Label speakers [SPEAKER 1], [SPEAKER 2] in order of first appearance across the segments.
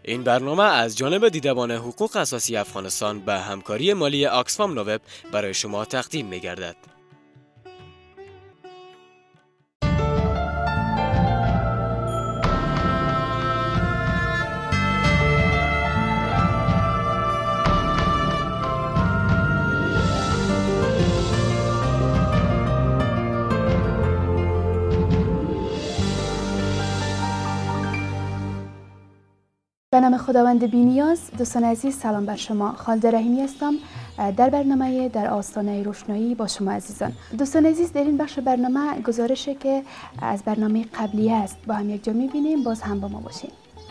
[SPEAKER 1] این برنامه از جانب دیدبان حقوق اساسی افغانستان به همکاری مالی آکسفام نووب برای شما تقدیم می گردد.
[SPEAKER 2] به نام خداوند بی‌نیاز. دوستان عزیز، سلام بر شما. خالد رحیمی هستم در برنامه در آستانه روشنایی با شما عزیزان. دوستان عزیز، در این بخش برنامه گزارشی که از برنامه قبلی است با هم یک جا می‌بینیم. باز هم با ما باشین.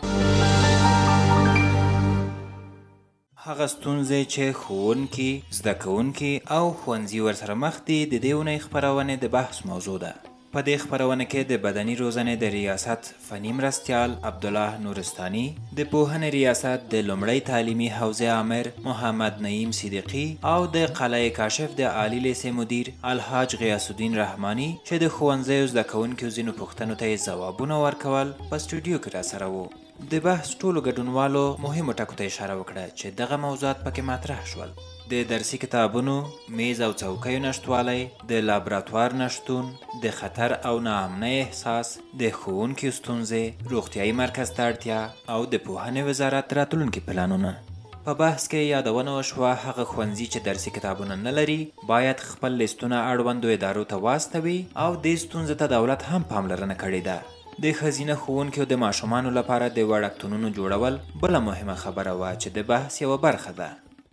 [SPEAKER 3] هغه ستونزې چې ښوونکي، زده کوونکي او ښوونځي ورسره مخ دي د دې اونۍ خپرونې د بحث موضوع ده. په دې خپرونه کې د بدني روزنې د ریاست فني مرستیال عبدالله نورستاني، د پوهنې ریاست د لومړی تعلیمي حوزې امر محمد نعیم صدیقي او د قلعه کاشف د عالی لیسې مدیر الحاج غیاث الدین رحماني چې د ښوونځیو زده کوونکو ځینو پوښتنو ته یې ځوابونه ورکول په سټوډیو کې راسره وو. د بحث ټولو ګډونوالو مهمو ټکو ته اشاره وکړه چې دغه موضوعات پکې مطرح شول. د درسي کتابونو، میز او څوکیو نشتوالی، د لابراتوار نشتون، د خطر او ناامنۍ احساس، د ښوونکو ستونزې، روغتیایي مرکز ته اړتیا او د پوهنې وزارت راتلونکي پلانونه. په بحث کې یادونه وشوه هغه ښوونځي چې درسي کتابونه نه لري باید خپل لیستونه اړوندو ادارو ته واستوي او دې ستونزې ته دولت هم پاملرنه کړې ده. د ښځینه ښوونکو د ماشومانو لپاره د وړکتونونو جوړول بله مهمه خبره وه چې د بحث یوه برخه ده.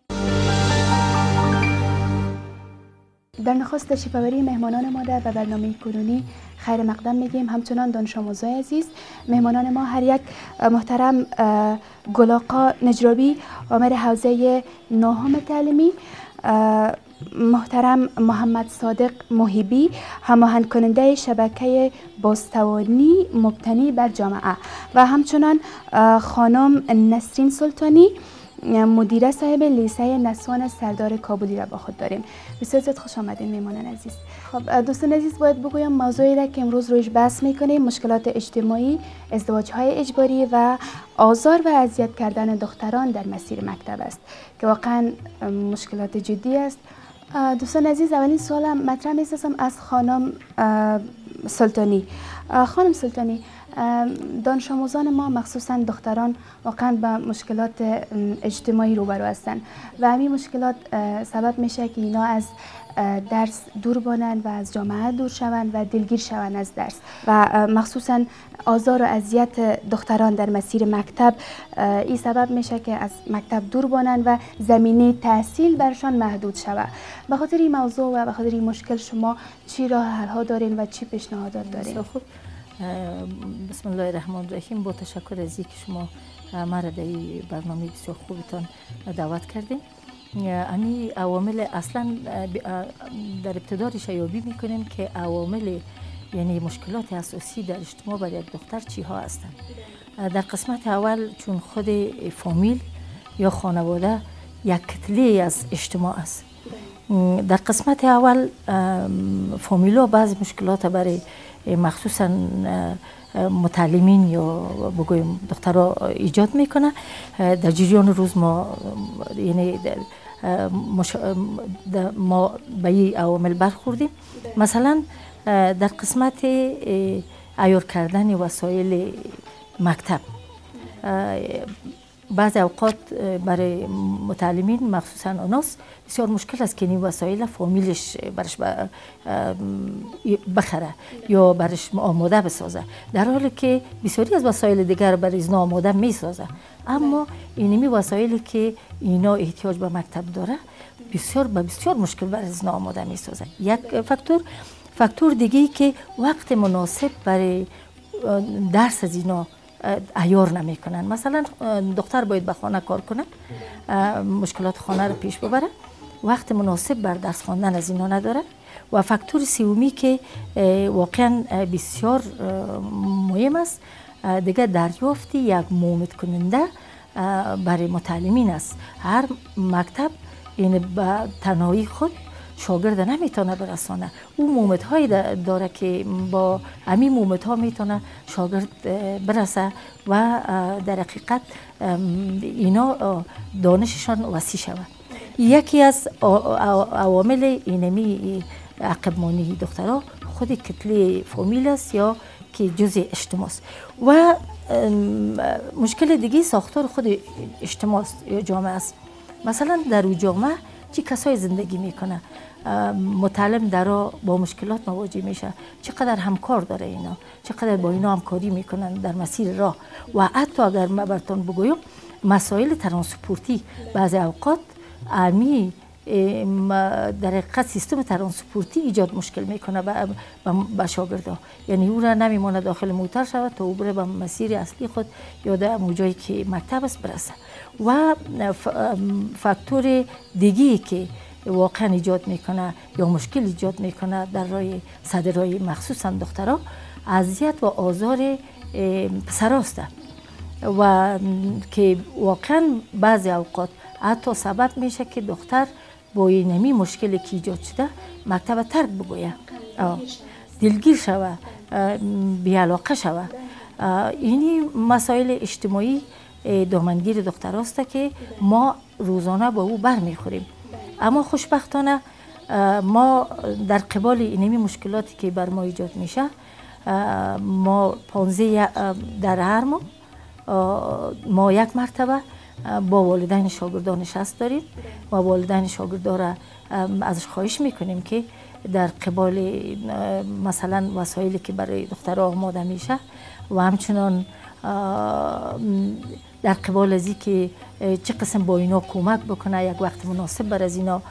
[SPEAKER 2] در نخست تشریف‌آوری مهمانان ما در برنامه کنونی خیر مقدم میگیم. همچنان دانش آموزای عزیز، مهمانان ما هر یک محترم گل آقا نجرابی، آمر حوزه نهم تعلیمی، محترم محمد صادق محیبی، هماهنگ کننده شبکه بازتوانی مبتنی بر جامعه، و همچنان خانم نسرین سلطانی، مدیره صاحب لیسه نسوان سردار کابلی را با خود داریم. بسیار زیاد خوش آمدین میمانان عزیز. خب دوستان عزیز، باید بگویم موضوعی را که امروز رویش بحث میکنیم مشکلات اجتماعی، ازدواج‌های اجباری و آزار و اذیت کردن دختران در مسیر مکتب است که واقعا مشکلات جدی است. دوستان عزیز، اولین سوالم مطرح می‌سازم از خانم سلطانی. خانم سلطانی، دانش آموزان ما مخصوصا دختران واقعا با مشکلات اجتماعی روبرو هستند و همین مشکلات سبب میشه که اینا از درس دور بانند و از جامعه دور شوند و دلگیر شوند از درس، و مخصوصا آزار و اذیت دختران در مسیر مکتب این سبب میشه که از مکتب دور بانند و زمینه تحصیل برشان محدود شود. به خاطر این موضوع و به خاطر این مشکل شما چی راه حل ها دارین و چی پیشنهادات دارین؟
[SPEAKER 4] خوب. بسم الله الرحمن الرحیم. با تشکر از اینکه شما ما را در این برنامه بسیار خوبتان دعوت کردین. امی عوامل اصلا در ابتدا ریشه‌یابی میکنیم که عوامل یعنی مشکلات اساسی در اجتماع برای یک دختر چی ها هستند. در قسمت اول چون خود فامیل یا خانواده یک کتله از اجتماع است. در قسمت اول فامیلا بعضی مشکلات برای مخصوصا متعلمین یا بگویم دخترها ایجاد میکنه. در جریان روز ما یعنی ما به این عوامل برخوردیم. مثلا در قسمت عیار کردن وسایل مکتب، بعضی اوقات برای متعلمین مخصوصا آناس بسیار مشکل است که این وسایل فامیلش برش بخره یا برش آماده بسازه، در حالی که بسیاری از وسایل دیگر برای اینا آماده میسازه، اما اینمی وسایلی که اینا احتیاج به مکتب داره بسیار مشکل برای اینا آماده میسازه. یک فاکتور دیگه که وقت مناسب برای درس از اینا عیار نمیکنن. مثلا دختر باید به خانه کار کنه، مشکلات خانه رو پیش ببره، وقت مناسب بر درس خواندن از اینا نداره. و فاکتور سومی که واقعا بسیار مهم است دیگه دریافت یک مؤمد کننده برای متعلمین است. هر مکتب این به تنهایی خود شاگرد نمیتونه برسانه. او مومت های داره که با همین مومت ها میتونه شاگرد برسه و در حقیقت اینا دانششان وسیع شود. یکی از عوامل اینمی عقب ماندگی دخترها خود کتله فامیل است یا که جزء اجتماع است. و مشکل دیگه ساختار خود اجتماع است یا جامعه است. مثلا در اون جامعه چه کسای زندگی میکنه، متعلم درا با مشکلات مواجه میشه، چقدر همکار داره اینا، چقدر با اینا همکاری میکنن در مسیر راه. و حتی اگر من براتون بگویم مسائل ترانسپورتی بعضی اوقات امی در حقیقت سیستم ترانسپورتی ایجاد مشکل میکنه به شاگردا. یعنی او را نمیمونه داخل موتر شود تا او بره به مسیر اصلی خود یا در جایی که مکتب است برسه. و فاکتور دیگی که واقعا ایجاد میکنه یا مشکل ایجاد میکنه در راه صدرای مخصوصا دخترها اذیت و آزار پسراست و که واقعا بعضی اوقات حتی سبب میشه که دختر با اینمی مشکلی که ایجاد شده مکتب ترک بگویه، دلگیر شوه، بیعلاقه شوه. اینی مسائل اجتماعی دامنگیر دختر است که ما روزانه با او برمیخوریم. اما خوشبختانه ما در قبال اینمی مشکلاتی که بر ما ایجاد میشه ما 15 در هر ما یک مرتبه با والدین شاگردان نشست داریم و والدین شاگردان را ازش خواهش میکنیم که در قبال مثلا وسایلی که برای دخترها آماده میشه و همچنان در قبال از که چه قسم با اینا کمک بکنه، یک وقت مناسب بر از اینا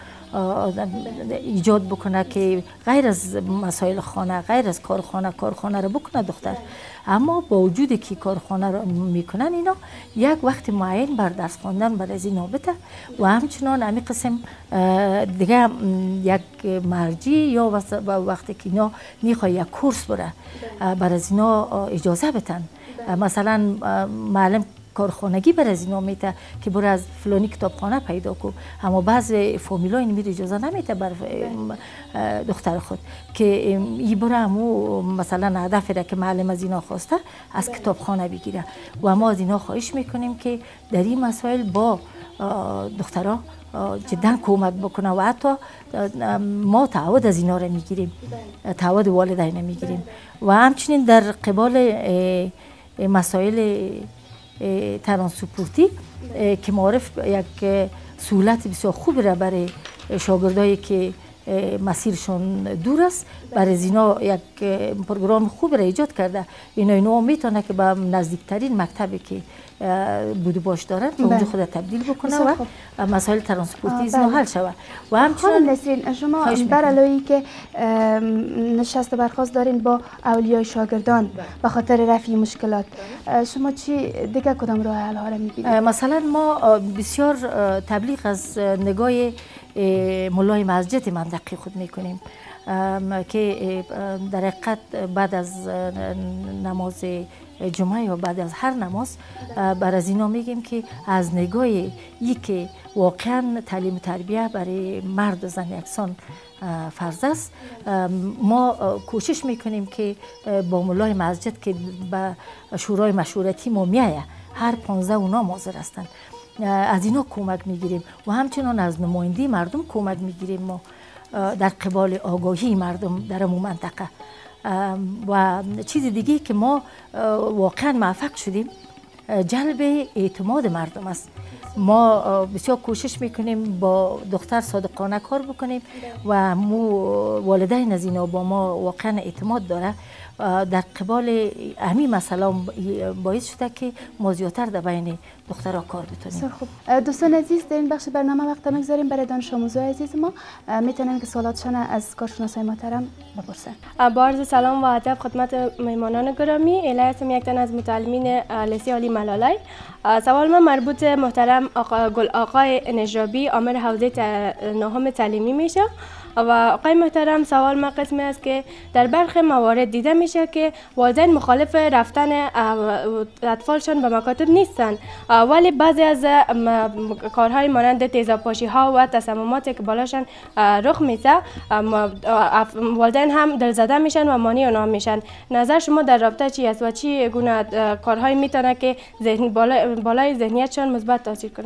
[SPEAKER 4] ایجاد بکنه که غیر از مسائل خانه، غیر از کارخانه رو بکنه دختر. اما با وجودی که کارخانه رو میکنن اینا یک وقت معین بر درس خواندن بر از اینا بده و همچنان همین قسم دیگه یک مرجع یا وقتی که اینا میخواد یک کورس بره بر از اینا اجازه بتن. مثلا معلم کارخانگی بر از اینا میته که برو از فلانی کتابخانه پیدا کو، اما بعض فامیلا این میره اجازه نمیته بر دختر خود که ای برو همو مثلا هدف را که معلم از اینا خواسته از کتابخانه بگیره. و ما از اینا خواهش میکنیم که در این مسائل با دخترها جدا کمک بکنه و حتی ما تعهد از اینا را میگیریم، تعهد والدین میگیریم. و همچنین در قبال مسائل ترانسپورتی که معرف یک سهولت بسیار خوب را برای شاگردایی که مسیرشون دور است برای اینا یک پروگرام خوب را ایجاد کرده. اینا میتونه که به نزدیکترین مکتبی که بود باش دارن اونجا خود تبدیل بکنه و مسائل ترانسپورتی اینا حل شود. و
[SPEAKER 2] همچنین نسرین شما بر علاوه که نشست و برخاست دارین با اولیای شاگردان به خاطر رفع مشکلات، شما چی دیگه کدام راه حل ها را میبینید؟ مثلا
[SPEAKER 4] ما بسیار تبلیغ از نگاه مولای مسجد منطقی خود میکنیم که در حقیقت بعد از نماز جمعه یا بعد از هر نماز بر از اینا میگیم که از نگاه که واقعا تعلیم و تربیه برای مرد و زن یکسان فرض است، ما کوشش میکنیم که با مولای مسجد که به شورای مشورتی ما میایه هر 15 اونا حاضر هستند، از اینا کمک میگیریم و همچنان از نماینده مردم کمک میگیریم ما در قبال آگاهی مردم در اون منطقه. و چیز دیگه که ما واقعا موفق شدیم جلب اعتماد مردم است. ما بسیار کوشش میکنیم با دختر صادقانه کار بکنیم و والدین از اینا با ما واقعا اعتماد داره. در قبال همین مسئله باعث شده که ما زیادتر در بین دخترها کار بتونیم.
[SPEAKER 2] خوب دوستان عزیز، در این بخش برنامه وقت میگذاریم برای دانش آموزای عزیز ما میتونیم که سوالاتشان از کارشناسای محترم بپرسن.
[SPEAKER 5] با عرض سلام و ادب خدمت مهمانان گرامی، اله هستم یک تن از متعلمین لیسه عالی ملالای. سوال من مربوط محترم گل آقای نجابی عامل حوزه نهم تعلیمی میشه. و آقای محترم سوال ما قسمی است که در برخی موارد دیده میشه که والدین مخالف رفتن اطفالشان به مکاتب نیستن، ولی بعضی از کارهای مانند تیزابپاشی ها و تصمماتی که بالاشان رخ میده والدین هم دلزده میشن و مانع اونا میشن. نظر شما در رابطه چی است و چی گونه کارهایی میتونه که بالای ذهنیتشان مثبت تاثیر کنه؟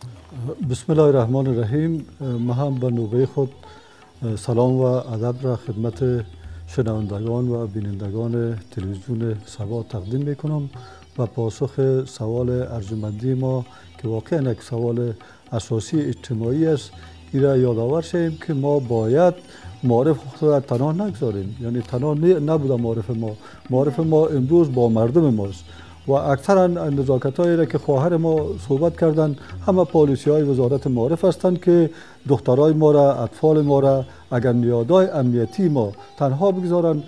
[SPEAKER 6] بسم الله الرحمن الرحیم. ما هم به نوبه خود سلام و ادب را خدمت شنوندگان و بینندگان تلویزیون سبا تقدیم میکنم و پاسخ سوال ارجمندی ما که واقعا یک سوال اساسی اجتماعی است این را یادآور شیم که ما باید معارف خود را تنها نگذاریم. یعنی تنها نبوده معارف ما امروز با مردم ماست و اکثرا نزاکت هایی را که خواهر ما صحبت کردن همه پالیسی های وزارت معارف هستند که دخترای ما را، اطفال ما را اگر نیازهای امنیتی ما تنها بگذارن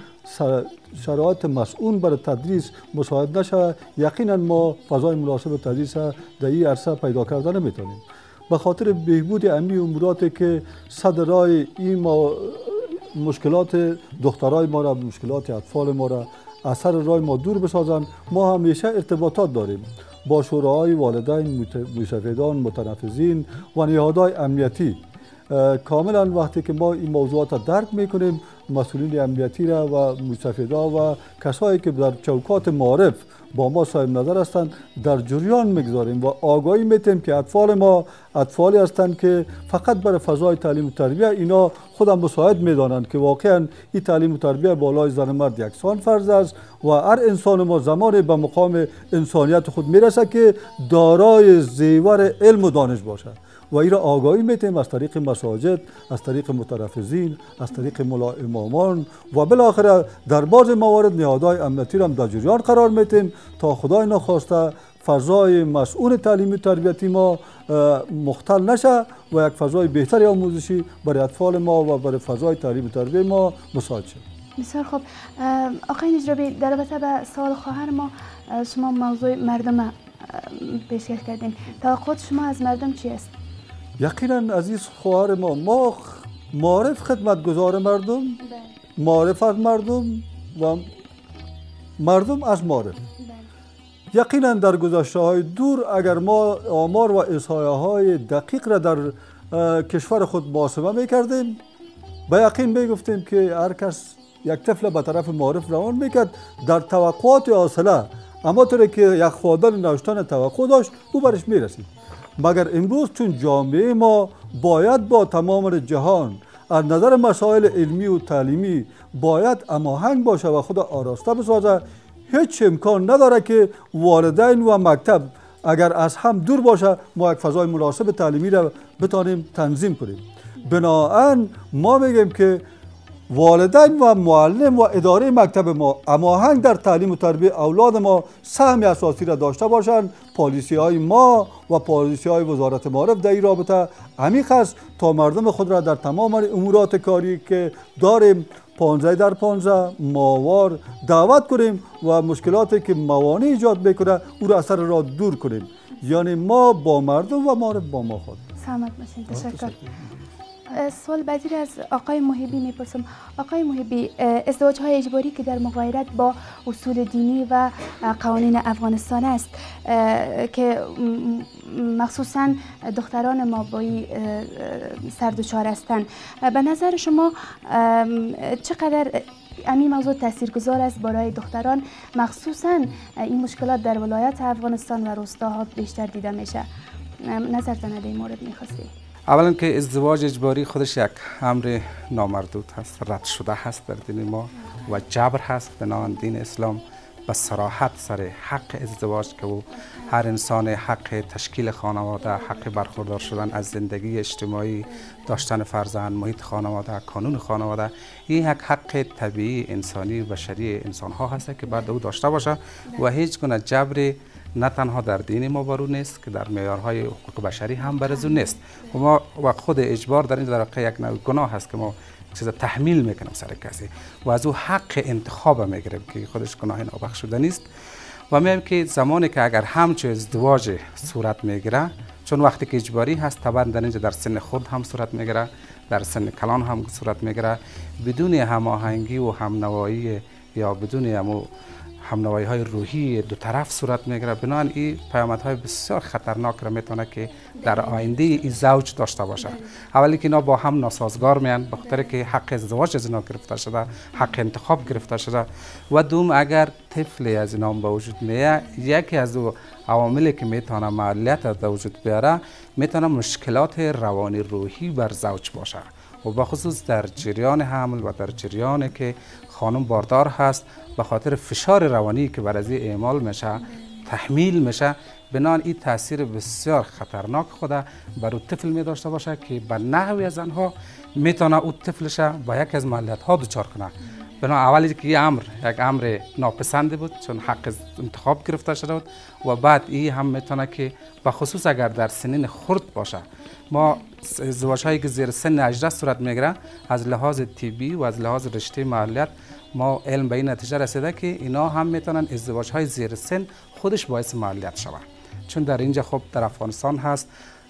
[SPEAKER 6] شرایط مسئول برای تدریس مساعد نشه، یقینا ما فضای مناسب تدریس در این عرصه پیدا کرده نمیتونیم. به خاطر بهبود امنی اموراتی که صدر رای این ما مشکلات دخترای ما را، مشکلات اطفال ما را اثر رای ما دور بسازن، ما همیشه ارتباطات داریم با شوراهای والدین، موسفیدان، متنفذین و نهادهای امنیتی. کاملا وقتی که ما این موضوعات را درک میکنیم مسئولین امنیتی را و موسفیدا و کسایی که در چوکات معارف با ما صاحب نظر هستند در جریان میگذاریم و آگاهی میتیم که اطفال ما اطفالی هستند که فقط برای فضای تعلیم و تربیه اینا خودم مساعد میدانند که واقعا این تعلیم و تربیه بالای زن و مرد یکسان فرض است و هر انسان ما زمانی به مقام انسانیت خود میرسه که دارای زیور علم و دانش باشد و این را آگاهی میتیم از طریق مساجد، از طریق متنفذین، از طریق امامان و بالاخره در بعض موارد نهادهای امنیتی را در جریان قرار میتیم تا خدای نخواسته فضای مسئول تعلیمی و تربیتی ما مختل نشه و یک فضای بهتری آموزشی برای اطفال ما و برای فضای تعلیم و تربیت ما مساعد شد.
[SPEAKER 2] بسیار خوب. آقای نجرابی، در رابطه به سوال خواهر ما شما موضوع مردم پیشکش کردین. توقعات شما از مردم چی است؟
[SPEAKER 6] یقینا عزیز خواهر ما معارف خدمتگزار مردم، معارف از مردم و مردم از معارف. یقینا در گذشته های دور اگر ما آمار و احصایه های دقیق را در کشور خود محاسبه میکردیم به یقین میگفتیم که هر کس یک طفل به طرف معارف روان میکرد در توقعات حاصله اما طوری که یک خواندن نوشتن توقع داشت او برش میرسید. مگر امروز چون جامعه ما باید با تمام جهان از نظر مسائل علمی و تعلیمی باید هماهنگ باشه و خود آراسته بسازه، هیچ امکان نداره که والدین و مکتب اگر از هم دور باشه ما یک فضای مناسب تعلیمی را بتانیم تنظیم کنیم. بنابراین ما میگیم که والدین و معلم و اداره مکتب ما هماهنگ در تعلیم و تربیت اولاد ما سهم اساسی را داشته باشند. پالیسی های ما و پالیسی های وزارت معارف در این رابطه عمیق است تا مردم خود را در تمام امورات کاری که داریم 15 در 15 ماوار دعوت کنیم و مشکلاتی که موانع ایجاد میکنه او را اثر را دور کنیم. یعنی ما با مردم و معارف با ما خود.
[SPEAKER 2] سلامت باشین. تشکر. سوال بعدی از آقای محبی میپرسم. آقای محبی، ازدواج های اجباری که در مغایرت با اصول دینی و قوانین افغانستان است که مخصوصا دختران ما با سردچار هستند، به نظر شما چقدر این موضوع تاثیرگذار است برای دختران، مخصوصا این مشکلات در ولایت افغانستان و روستاها بیشتر دیده میشه؟ نظرتان در این مورد میخواستی؟
[SPEAKER 7] اولا که ازدواج اجباری خودش یک امر نامردود هست، رد شده هست در دین ما و جبر هست. بنابراین دین اسلام به صراحت سر حق ازدواج که او هر انسان حق تشکیل خانواده، حق برخوردار شدن از زندگی اجتماعی، داشتن فرزند، محیط خانواده، قانون خانواده، این یک حق طبیعی انسانی و بشری انسان ها هست که باید او داشته باشه و هیچ گونه جبر نه تنها در دین ما بر نیست که در معیارهای حقوق بشری هم بر از نیست و ما و خود اجبار در این در واقع یک نوع گناه هست که ما چیز تحمیل میکنیم سر کسی و از او حق انتخاب میگیریم که خودش گناه نابخشوده نیست و میگیم که زمانی که اگر همچون ازدواج صورت میگیره، چون وقتی که اجباری هست طبعا در اینجا در سن خود هم صورت میگیره در سن کلان هم صورت میگیره. بدون هماهنگی و همنوایی یا بدون همنوایی های روحی دو طرف صورت میگیره. بنابراین این پیامدهای بسیار خطرناک را میتونه که در آینده این زوج داشته باشه. اولی که اینا با هم ناسازگار میان به خاطر که حق ازدواج از اینا گرفته شده، حق انتخاب گرفته شده. و دوم اگر طفلی از اینا به وجود میاد، یکی از دو عواملی که میتونه معلولیت به وجود بیاره میتونه مشکلات روانی روحی بر زوج باشه و به خصوص در جریان حمل و در جریانی که خانم باردار هست به خاطر فشار روانی که بر از اعمال میشه تحمیل میشه. بنابراین این تاثیر بسیار خطرناک خدا بر اون طفل می داشته باشه که به نحوی از آنها میتونه اون طفلش با یک از معلولیت ها دچار کنه. بنابراین اولی که این یک امر ناپسند بود چون حق انتخاب گرفته شده بود و بعد این هم میتونه که به خصوص اگر در سنین خرد باشه. ما ازدواج هایی که زیر سن 18 صورت میگیره از لحاظ طبی و از لحاظ رشته معلولیت ما علم به این نتیجه رسیده که اینا هم میتونن ازدواج های زیر سن خودش باعث معلولیت شود. چون در اینجا خب در افغانستان هست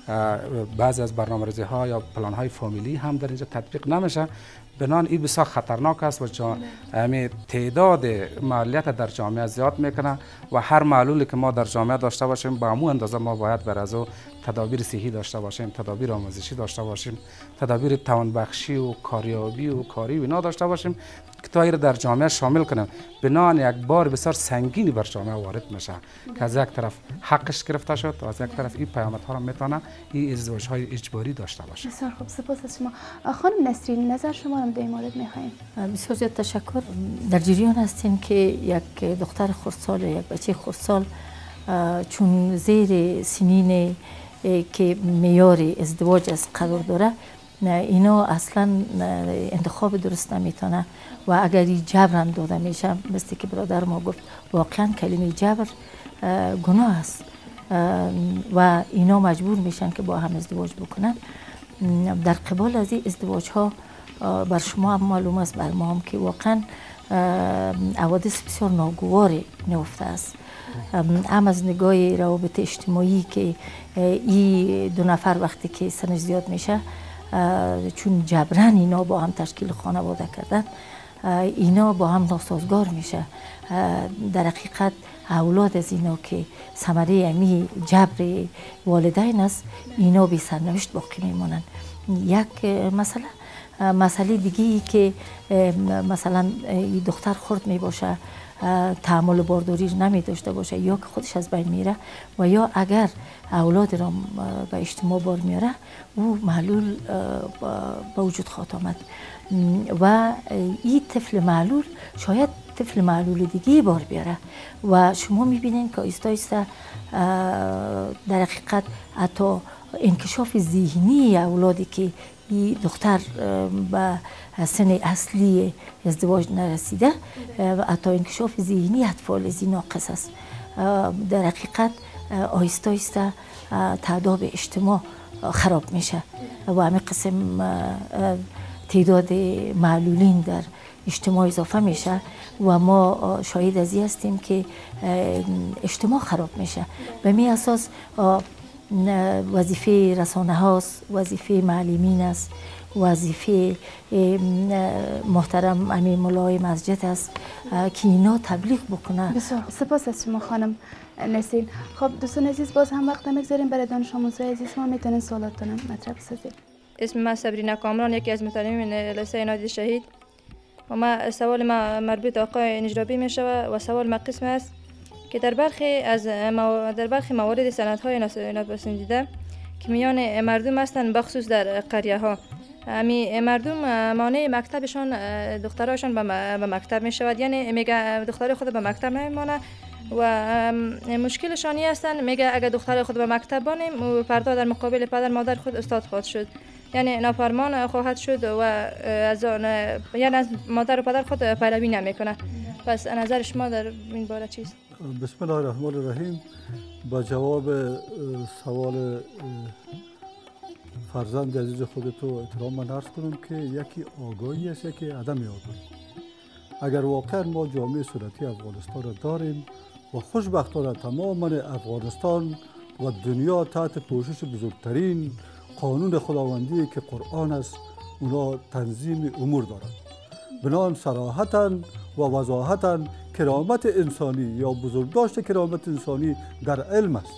[SPEAKER 7] بعضی از برنامه‌ریزی ها یا پلان های فامیلی هم در اینجا تطبیق نمیشه. بنان این بسیار خطرناک است و تعداد معلولیت در جامعه زیاد میکنه و هر معلولی که ما در جامعه داشته باشیم با همون اندازه ما باید بر از تدابیر صحی داشته باشیم، تدابیر آموزشی داشته باشیم، تدابیر توانبخشی و کاریابی و کاری و اینا داشته باشیم که تا را در جامعه شامل کنیم. بنان یک بار بسیار سنگینی بر جامعه وارد میشه که از یک طرف حقش گرفته شد و از یک طرف این پیامدها را میتونه این ازدواج های اجباری داشته باشه.
[SPEAKER 2] بسیار خوب، سپاس از شما. خانم نسرین نظر شما را در این مورد میخوایم.
[SPEAKER 4] بسیار زیاد تشکر. در جریان هستیم که یک دختر خردسال یا یک بچه خردسال چون زیر سنین که معیار ازدواج از قرار داره اینا اصلا انتخاب درست نمیتونه و اگر جبران داده میشه مثل که برادر ما گفت واقعا کلمه جبر گناه است و اینا مجبور میشن که با هم ازدواج بکنن. در قبال از این ازدواج ها بر شما هم معلوم است بر ما هم که واقعا حوادث بسیار ناگواری نفته است. هم از نگاه روابط اجتماعی که این دو نفر وقتی که سنش زیاد میشه چون جبران اینا با هم تشکیل خانواده کردن اینا با هم ناسازگار میشه. در حقیقت اولاد از اینا که ثمره امی جبر والدین است اینا بی سرنوشت باقی میمونن. یک مسئله دیگه ای که مثلا دختر خرد می باشه تحمل بارداری نمی داشته باشه یا که خودش از بین میره و یا اگر اولاد را به اجتماع بار میاره او معلول به وجود خواهد آمد و این طفل معلول شاید طفل معلول دیگه بار بیاره و شما میبینین که آیسته آیسته در حقیقت حتی انکشاف ذهنی اولادی که این دختر به سن اصلی ازدواج نرسیده و حتی انکشاف ذهنی اطفال از ناقص است. در حقیقت آیسته آیسته تعداد اجتماع خراب میشه و همین قسم تعداد معلولین در اجتماع اضافه میشه و ما شاهد از این هستیم که اجتماع خراب میشه. به می اساس وظیفه رسانه هاست، وظیفه معلمین است، وظیفه محترم امیر مولای مسجد است که اینا تبلیغ بکنه.
[SPEAKER 2] بسیار سپاس از شما خانم نسرین. خب دوستان عزیز باز هم وقت نمیگذاریم برای دانش آموزای عزیز ما میتونن سوالاتتون مطرح بسازید.
[SPEAKER 8] اسم من صبرینا کامران یکی از متعلمین لیسه نادی شهید و ما سوال ما مربوط آقای نجرابی می شود و سوال ما قسم است که در برخی موارد سندهای ناپسندیده که میان مردم هستند بخصوص در قریه ها امی مردم مانع مکتبشان دختراشان به مکتب می شود، یعنی میگه دختر خود به مکتب نمیمانه و مشکلشان هستند میگه اگر دختر خود به مکتب بانیم فردا در مقابل پدر مادر خود استاد خواهد شد، یعنی نافرمان خواهد شد و از یعنی از مادر و پدر خود پیروی نمیکنه. پس نظر شما در این باره چیست؟
[SPEAKER 6] بسم الله الرحمن الرحیم. با جواب سوال فرزند عزیز خودتو احترام من عرض کنم که یکی آگاهی است یکی عدم آگاهی. اگر واقعا ما جامعه سنتی افغانستان را داریم و خوشبختانه تماما افغانستان و دنیا تحت پوشش بزرگترین قانون خداوندی که قرآن است اونا تنظیم امور دارند. بنابراین صراحتاً و وضاحتاً کرامت انسانی یا بزرگداشت کرامت انسانی در علم است.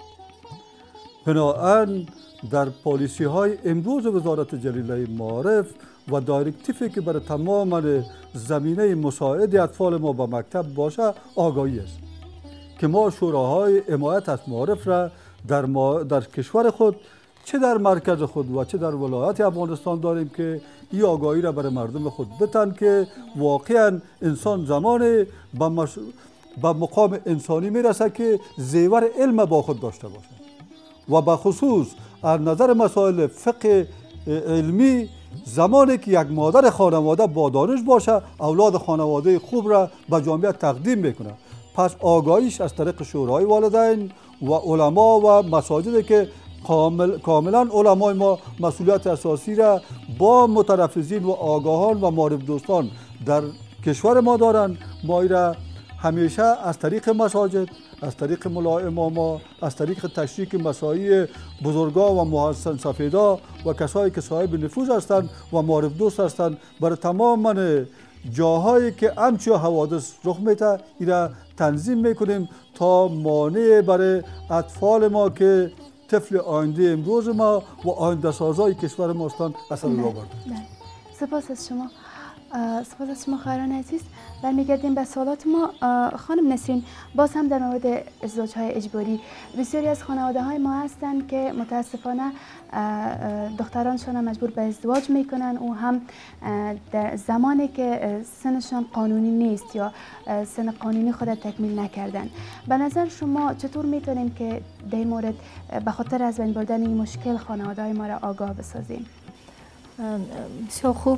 [SPEAKER 6] بنابراین در پالیسی های امروز وزارت جلیله معارف و دایرکتیفی که برای تمام زمینه مساعد اطفال ما به مکتب باشه آگاهی است که ما شوراهای حمایت از معارف را در کشور خود چه در مرکز خود و چه در ولایت افغانستان داریم که این آگاهی را برای مردم خود بتن که واقعا انسان زمان به مقام انسانی میرسه که زیور علم با خود داشته باشه و به خصوص از نظر مسائل فقه علمی زمانی که یک مادر خانواده با دانش باشه اولاد خانواده خوب را به جامعه تقدیم میکنه. پس آگاهیش از طریق شورای والدین و علما و مساجد که کاملا علمای ما مسئولیت اساسی را با متنفذین و آگاهان و معارف دوستان در کشور ما دارند. ما را همیشه از طریق مساجد، از طریق ملای اماما، از طریق تشریک مساعی بزرگا و محسن سفیدا و کسایی که صاحب نفوذ هستند و معارف دوست هستند برای تمام جاهایی که همچون حوادث رخ میده اینا تنظیم میکنیم تا مانع برای اطفال ما که طفل آینده امروز ما و آینده سازای کشور ما هستند اثر را برده.
[SPEAKER 2] سپاس از شما. سپاس از شما خواهران عزیز. برمیگردیم به سوالات ما. خانم نسرین، باز هم در مورد ازدواج‌های اجباری بسیاری از خانواده‌های ما هستند که متاسفانه دخترانشان مجبور به ازدواج میکنن و هم در زمانی که سنشان قانونی نیست یا سن قانونی خود تکمیل نکردن. به نظر شما چطور میتونیم که در این مورد به خاطر از بین بردن این مشکل خانواده‌های ما را آگاه بسازیم؟
[SPEAKER 4] بسیار خوب.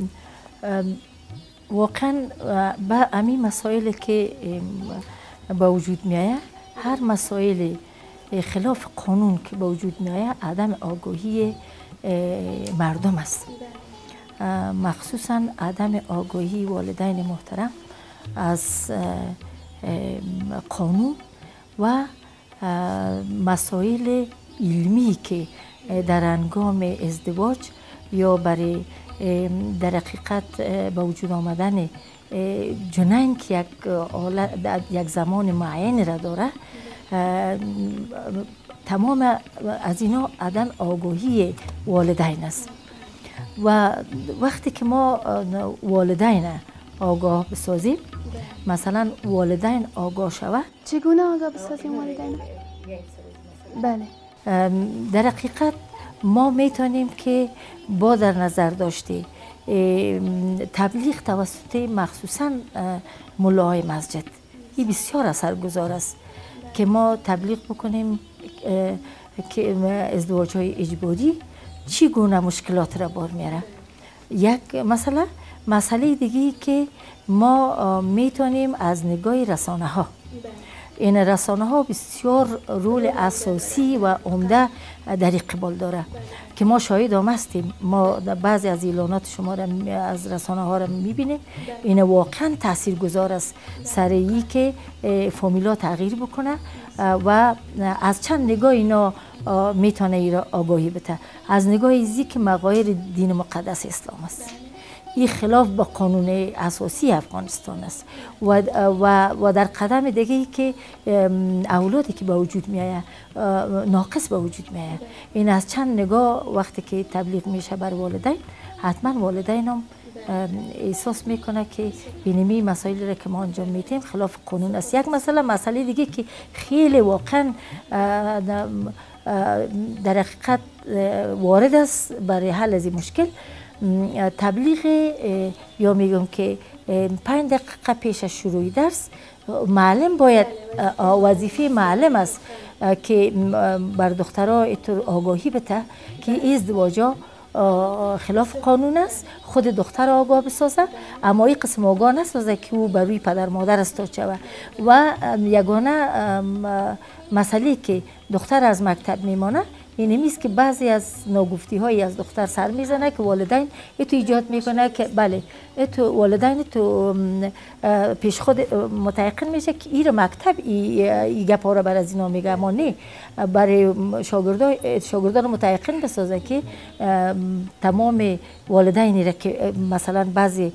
[SPEAKER 4] واقعا با همین مسائلی که با وجود میآید، هر مسائل خلاف قانون که با وجود میآید عدم آگاهی مردم است، مخصوصا عدم آگاهی والدین محترم از قانون و مسائل علمی که در هنگام ازدواج یا برای در حقیقت به وجود آمدن جنین که یک زمان معین را داره، تمام از اینا عدم آگاهی والدین است. و وقتی که ما والدین آگاه بسازیم، مثلا والدین آگاه شود،
[SPEAKER 2] چگونه آگاه بسازیم والدین؟ بله،
[SPEAKER 4] در حقیقت ما میتونیم که با در نظر داشته تبلیغ توسط مخصوصا ملاهای مسجد، این بسیار اثرگذار است که ما تبلیغ بکنیم که ازدواج‌های اجباری چگونه مشکلات را بار میاره. یک مسئله دیگه که ما میتونیم از نگاه رسانه ها، این رسانه ها بسیار رول اساسی و عمده در اقبال داره که ما شاهد هم هستیم. ما بعضی از اعلانات شما را از رسانه ها را میبینیم، این واقعا تاثیرگذار است سر ای که فامیلا تغییر بکنه و از چند نگاه اینا میتونه ای را آگاهی بده. از نگاه ایزی که مقایر دین مقدس اسلام است، این خلاف با قانون اساسی افغانستان است و در قدم دیگه ای که اولادی که به وجود میآید ناقص به وجود میآید. این از چند نگاه وقتی که تبلیغ میشه بر والدین، حتما والدین هم احساس میکنه که بینمی مسائلی را که ما انجام میدیم خلاف قانون است. یک مسئله دیگه که خیلی واقعا در حقیقت وارد است برای حل از این مشکل، تبلیغ یا میگم که 5 دقیقه پیش از شروع درس معلم باید، وظیفه معلم است که بر دخترها اینطور آگاهی بده که ازدواجا خلاف قانون است، خود دختر آگاه بسازه، اما این قسم آگاه نسازه که او بر روی پدر مادر استاد شود. و یگانه مسئله که دختر از مکتب میمانه، این نیست که بعضی از ناگفتی هایی از دختر سر میزنه که والدین تو ایجاد میکنه که بله تو والدین تو پیش خود متيقن میشه که این مکتب ای گپا را بر از اینا میگه، اما نه، برای شاگردان متيقن بسازه که تمام والدینی را که مثلا بعضی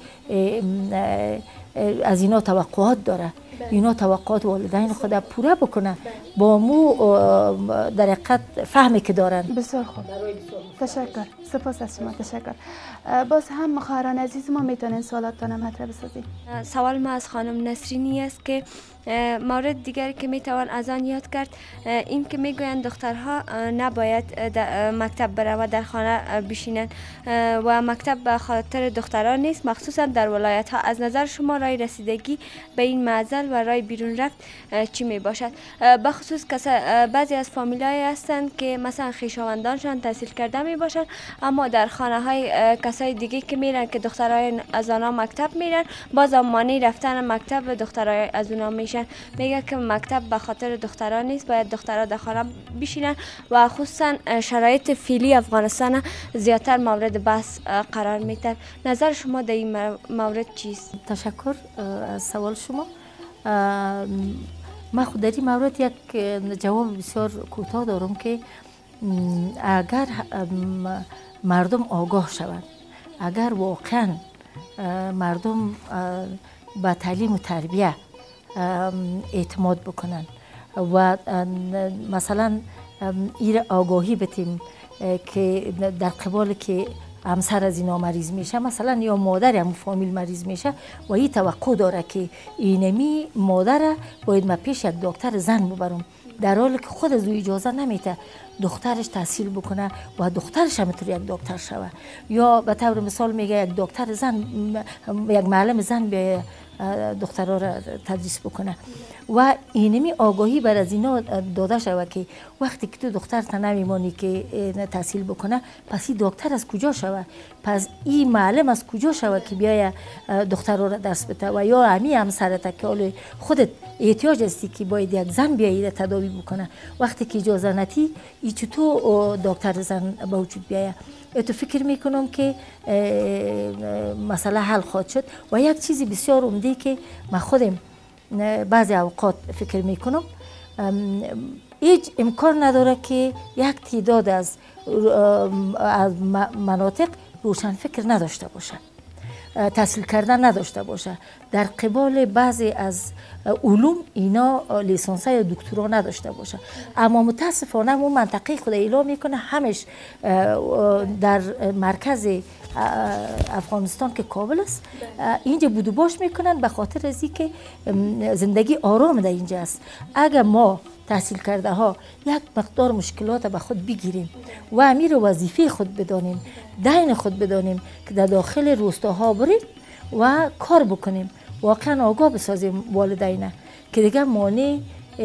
[SPEAKER 4] از اینا توقعات داره، اینا توقعات والدین خود پوره بکنه با مو در حقیقت فهمی که دارن.
[SPEAKER 2] بسیار خوب، تشکر، سپاس از شما، تشکر. باز هم خواهران عزیز ما میتونین سوالاتتان مطرح بسازید.
[SPEAKER 9] سوال ما از خانم نسرینی است که مورد دیگری که میتوان از آن یاد کرد این که میگویند دخترها نباید مکتب برن و در خانه بشینند و مکتب به خاطر دختران نیست، مخصوصا در ولایت ها. از نظر شما راه رسیدگی به این معضل و راه بیرون رفت چی می باشد؟ بخصوص بعضی از فامیلای هستند که مثلا خویشاوندانشان تحصیل کرده می باشند اما در خانه های کسای دیگه که میرن که دخترای از آنها مکتب میرن باز مانع رفتن مکتب دخترای از اونها میشن. میگه که مکتب به خاطر دختران نیست، باید دخترها در خانه بشینن و خصوصا شرایط فعلی افغانستان زیادتر مورد بحث قرار میده. نظر شما در این مورد چیست؟
[SPEAKER 4] تشکر از سوال شما. من خود در این مورد یک جواب بسیار کوتاه دارم که اگر مردم آگاه شوند، اگر واقعا مردم به تعلیم و تربیه اعتماد بکنن و مثلا این آگاهی بتیم که در قبال که همسر از اینا مریض میشه مثلا یا مادر هم فامیل مریض میشه و این توقع داره که اینمی مادر باید ما پیش یک دکتر زن ببرم، در حالی که خود از او اجازه نمیده دخترش تحصیل بکنه و دخترش هم میتونه یک دکتر شوه، یا به طور مثال میگه یک دکتر زن، یک معلم زن به دخترها را تدریس بکنه و اینمی آگاهی بر از اینا داده شود که وقتی که تو دخترت نمیمانی که تحصیل بکنه پس این دکتر از کجا شود، پس این معلم از کجا شود که بیای دخترها را درس بده، و یا همی همسرت که حال خودت احتیاج هستی که باید یک زن بیایی تداوی بکنه، وقتی که اجازه نتی ای چطور دکتر زن به وجود بیایه. تو فکر میکنم که مسئله حل خواهد شد. و یک چیزی بسیار عمده که من خودم بعضی اوقات فکر میکنم هیچ امکان نداره که یک تعداد از مناطق روشن فکر نداشته باشه، تحصیل کردن نداشته باشه، در قبال بعضی از علوم اینا لیسانس یا دکترا نداشته باشه، اما متاسفانه اون منطقه خود اعلام میکنه همش در مرکز افغانستان که کابل است اینجا بود و باش میکنن به خاطر از اینکه زندگی آرام در اینجا است. اگر ما تحصیل کرده ها یک مقدار مشکلات به خود بگیریم و امیر وظیفه خود بدانیم، دین خود بدانیم که در داخل روستاها بریم و کار بکنیم، واقعا آگاه بسازیم والدین که دیگه مانع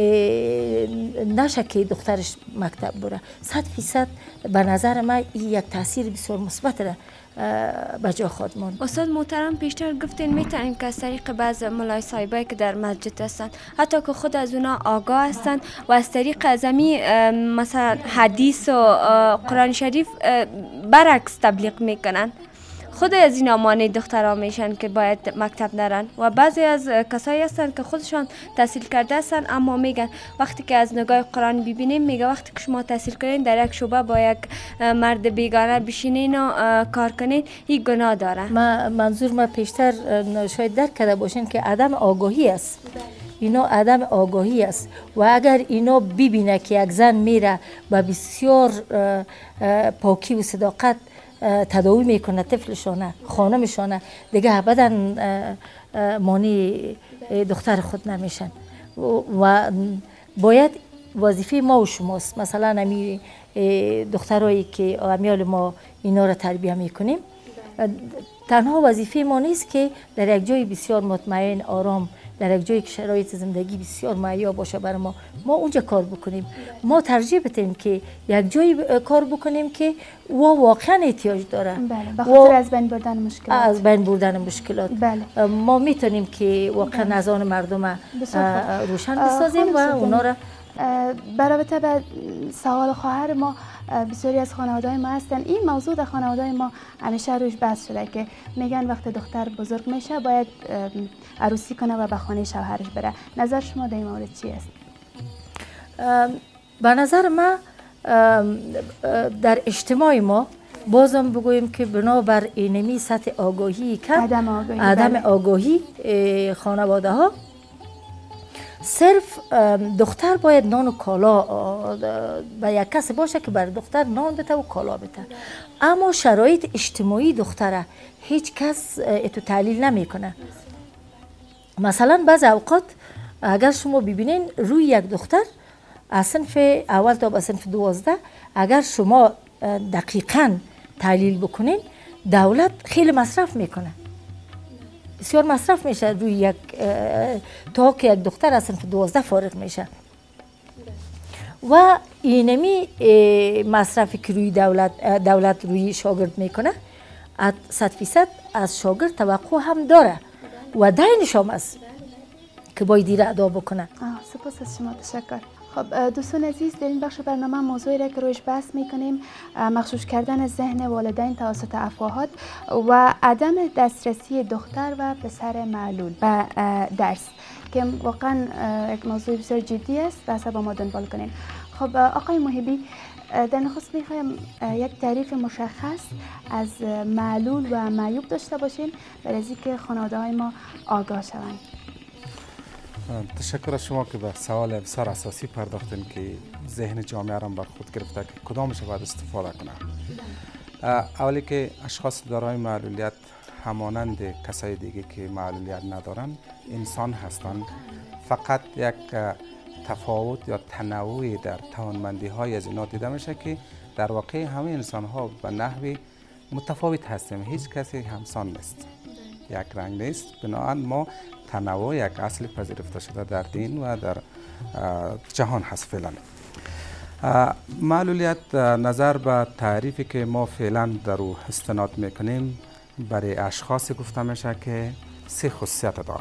[SPEAKER 4] نشه که دخترش مکتب بره. 100% به نظر من این یک تاثیر بسیار مثبت را به جا خواهد ماند.
[SPEAKER 9] استاد محترم پیشتر گفتین میتونیم که از طریق بعض مولای صاحبایی که در مسجد هستند حتی که خود از اونا آگاه هستند و از طریق ازمی مثلا حدیث و قرآن شریف برعکس تبلیغ میکنن، خود از این مانع دخترها میشن که باید مکتب نرن. و بعضی از کسایی هستن که خودشان تحصیل کرده هستن اما میگن وقتی که از نگاه قرآن ببینیم میگه وقتی که شما تحصیل کنین در یک شعبه با یک مرد بیگانه بشینین و کار کنین این گناه داره.
[SPEAKER 4] منظور ما پیشتر شاید درک کرده باشین که عدم آگاهی است، اینا عدم آگاهی است و اگر اینا ببینه که یک زن میره و بسیار پاکی و صداقت تداوی میکنه طفلشانه خانمشانه دیگه ابدا مانع دختر خود نمیشن و باید وظیفه ما و شماست مثلا امی دخترایی که امیال ما اینا را تربیه میکنیم تنها وظیفه ما نیست که در یک جای بسیار مطمئن آرام در یک جایی که شرایط زندگی بسیار مهیا باشه برای ما اونجا کار بکنیم. ما ترجیح بدیم که یک جایی کار بکنیم که واقعا احتیاج داره.
[SPEAKER 2] بله، به خاطر از بین بردن مشکلات.
[SPEAKER 4] از بین بردن مشکلات.
[SPEAKER 2] بله.
[SPEAKER 4] ما میتونیم که واقعا نظام مردم روشن بسازیم و اونا را
[SPEAKER 2] برابطه به سوال خواهر ما، بسیاری از خانواده ما هستن این موضوع در خانواده ما همیشه روش بحث شده که میگن وقتی دختر بزرگ میشه باید عروسی کنه و به خانه شوهرش بره. نظر شما در این مورد چی است؟
[SPEAKER 4] به نظر ما در اجتماع ما بازم بگویم که بنابر اینمی سطح آگاهی که عدم آگاهی خانواده ها، صرف دختر باید نان و کالا به یک کسی باشه که بر دختر نان بده و کالا بده، اما شرایط اجتماعی دختره هیچ کس اتو تعلیل نمیکنه. مثلا بعض اوقات اگر شما ببینین روی یک دختر از صنف اول تا به صنف 12 اگر شما دقیقاً تحلیل بکنین دولت خیلی مصرف میکنه، بسیار مصرف میشه روی یک تا که یک دختر از صنف 12 فارغ میشه و اینمی مصرفی که روی دولت روی شاگرد میکنه 100% از شاگرد توقع هم داره و دینش هم است که باید را ادا بکنه.
[SPEAKER 2] سپاس از شما، تشکر. خب دوستان عزیز، در این بخش برنامه موضوعی را که روش بحث میکنیم مغشوش کردن ذهن والدین توسط افواهات و عدم دسترسی دختر و پسر معلول به درس که واقعا یک موضوع بسیار جدی است و با ما دنبال کنیم. خب آقای محبی، در نخست میخوایم یک تعریف مشخص از معلول و معیوب داشته باشیم برای اینکه خانواده های ما آگاه شوند.
[SPEAKER 7] تشکر از شما که به سوال بسیار اساسی پرداختین که ذهن جامعه را بر خود گرفته که کدامش باید استفاده کنه. اولی که اشخاص دارای معلولیت همانند کسای دیگه که معلولیت ندارن انسان هستند، فقط یک تفاوت یا تنوعی در توانمندی های از اینا دیده میشه که در واقع همه انسان ها به نحوی متفاوت هستیم، هیچ کسی همسان نیست، یک رنگ نیست. بنابراین ما تنوع یک اصل پذیرفته شده در دین و در جهان هست. فعلا معلولیت نظر به تعریفی که ما فعلا در او استناد میکنیم برای اشخاص گفته میشه که 3 خصوصیت داره: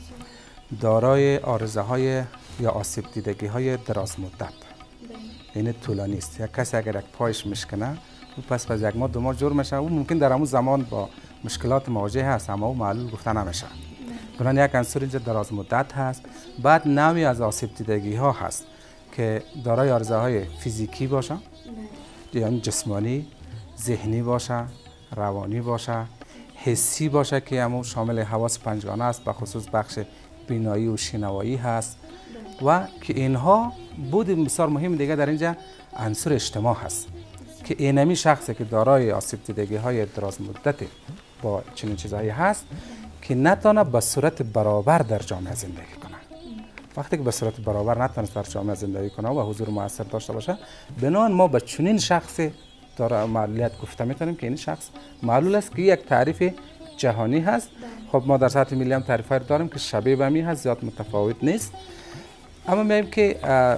[SPEAKER 7] دارای عارضه های یا آسیب دیدگی های دراز مدت، این طولانی است. یک کسی اگر یک پایش میشکنه و پس یک ماه 2 ماه جور میشه، او ممکن در همون زمان با مشکلات مواجه هست اما او معلول گفته نمیشه. بنابراین یک عنصر اینجا دراز مدت هست. بعد نوعی از آسیب دیدگی ها هست که دارای عارضه های فیزیکی باشه، یعنی جسمانی، ذهنی باشه، روانی باشه، حسی باشه که همون شامل حواس پنجگانه است، به خصوص بخش بینایی و شنوایی هست و که اینها بود بسیار مهم دیگه در اینجا عنصر اجتماع هست که اینمی شخصی که دارای آسیب دیدگی های دراز مدت با چنین چیزهایی هست که نتونه به صورت برابر در جامعه زندگی کنه. وقتی که به صورت برابر نتونه در جامعه زندگی کنه و حضور مؤثر داشته باشه، بنابراین ما به چنین شخصی داره معلولیت گفته میتونیم که این شخص معلول است که یک تعریف جهانی هست. خب ما در سطح ملی هم تعریف‌های داریم که شبیه به می هست، زیاد متفاوت نیست. اما میگیم که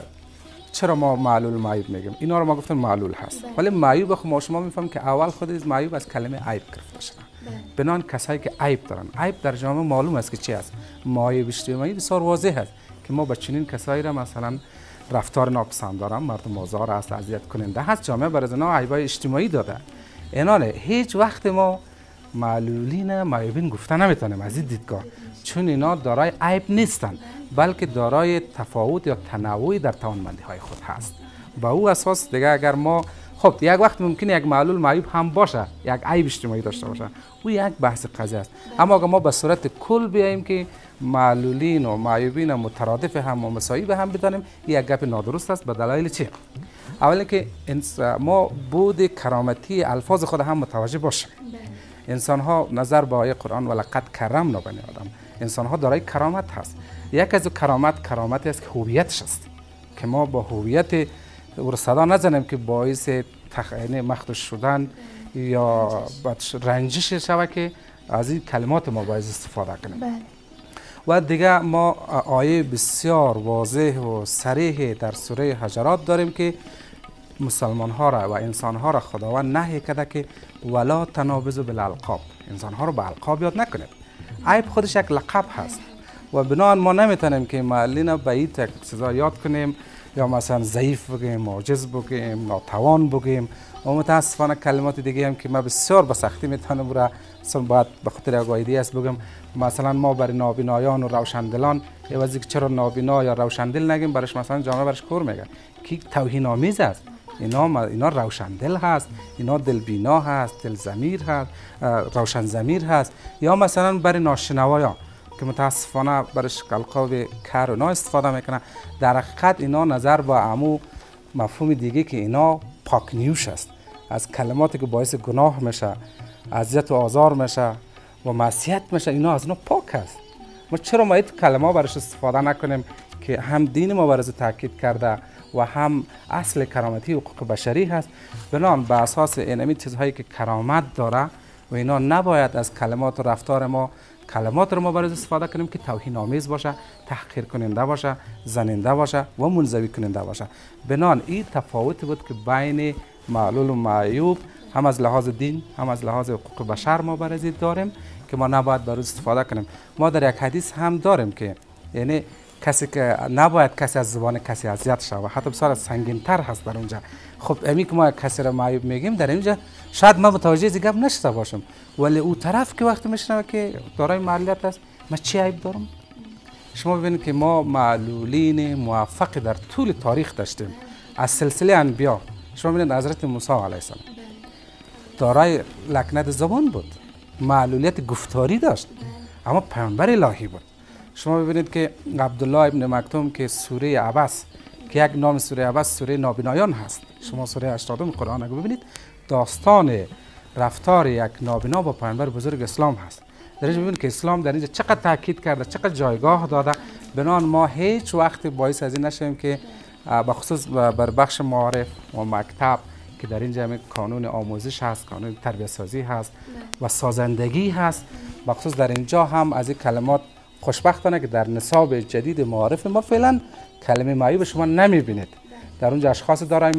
[SPEAKER 7] چرا ما معلول معیوب میگیم؟ اینا رو ما گفتیم معلول هست، ولی معیوب خب ما شما میفهمیم که اول خود معیوب از کلمه عیب گرفته شده. بنان کسایی که عیب دارن، عیب در جامعه معلوم است که چی است. معیوب اجتماعی بسیار واضح است که ما با چنین کسایی را مثلا رفتار ناپسند دارم، مردم آزار است، اذیت کننده هست، جامعه بر از اینا عیبای اجتماعی داده. اینا هیچ وقت ما معلولین معیوبین گفته نمیتونیم از این دیدگاه، چون اینا دارای عیب نیستن بلکه دارای تفاوت یا تنوعی در توانمندی های خود هست. با او اساس دیگه اگر ما خب یک وقت ممکنه یک معلول معیوب هم باشه، یک عیب اجتماعی داشته باشه، او یک بحث قضیه است. اما اگر ما به صورت کل بیاییم که معلولین و معیوبین مترادف هم و مساوی به هم بدانیم، یک گپ نادرست است. به دلایل چی؟ اولا که ما بود کرامتی الفاظ خود هم متوجه باشیم. انسان ها نظر به آیه قرآن ولقد کرمنا بنی آدم، انسان ها دارای کرامت هست. یک از کرامتی است که هویتش است که ما با هویت او صدا نزنیم که باعث مخدوش شدن یا رنجش شود که از این کلمات ما باید استفاده کنیم. و دیگه ما آیه بسیار واضح و صریح در سوره حجرات داریم که مسلمان ها را و انسان ها را خداوند نهی کرده که ولا تنابزوا بالالقاب، انسان ها را به القاب یاد نکنید. عیب خودش یک لقب هست و بنابراین ما نمیتونیم که معلولین به این چیزا یاد کنیم یا مثلا ضعیف بگیم، عاجز بگیم، ناتوان بگیم. و متاسفانه کلمات دیگه هم که ما بسیار به سختی میتونم برای باید به خاطر آگاهی است بگم. مثلا ما برای نابینایان و روشندلان عوضی که چرا نابینا یا روشندل نگیم، برش مثلا جامعه برش کور میگن که توهین آمیز است. اینا روشندل هست، اینا دلبینا هست، دل ضمیر هست، روشن ضمیر هست. یا مثلا برای ناشنوایان که متاسفانه برش القاب کر و نا استفاده میکنه، در حقیقت اینا نظر با عمو مفهوم دیگه که اینا پاک نیوش است، از کلماتی که باعث گناه میشه، اذیت و آزار میشه و معصیت میشه، اینا از اینا پاک است. ما چرا ما این کلمه برش استفاده نکنیم که هم دین ما برش تاکید کرده و هم اصل کرامتی و حقوق بشری هست. بنابراین به اساس اینمی چیزهایی که کرامت داره و اینا نباید از کلمات و رفتار ما کلمات رو ما برای استفاده کنیم که توهین آمیز باشه، تحقیر کننده باشه، زننده باشه و منزوی کننده باشه. بنابراین این تفاوتی بود که بین معلول و معیوب هم از لحاظ دین هم از لحاظ حقوق بشر ما برای داریم که ما نباید برای استفاده کنیم. ما در یک حدیث هم داریم که یعنی کسی که نباید کسی از زبان کسی اذیت شود، حتی بسیار سنگین‌تر هست در اونجا. خب امی که ما کسی را معیوب میگیم در اینجا شاید ما متوجه از گپ نشده باشم، ولی او طرف که وقتی میشنوه که دارای معلولیت است، ما چی عیب دارم؟ شما ببینید که ما معلولین موفق در طول تاریخ داشتیم از سلسله انبیا. شما ببینید حضرت موسی علیه السلام دارای لکنت زبان بود، معلولیت گفتاری داشت، اما پیامبر الهی بود. شما ببینید که عبدالله ابن مکتوم که سوره عبس که یک نام سوره عبس سوره نابینایان هست، شما سوره 80 قرآن اگه ببینید داستان رفتار یک نابینا با پیامبر بزرگ اسلام هست. در اینجا ببینید که اسلام در اینجا چقدر تاکید کرده، چقدر جایگاه داده. بنابراین ما هیچ وقت باعث از این نشیم که بخصوص بر بخش معارف و مکتب که در اینجا همین قانون آموزش هست، قانون تربیت سازی هست و سازندگی هست، بخصوص در اینجا هم از این کلمات خوشبختانه که در نصاب جدید معارف ما فعلا کلمه معیوب شما نمیبینید. در اونجا اشخاص دارای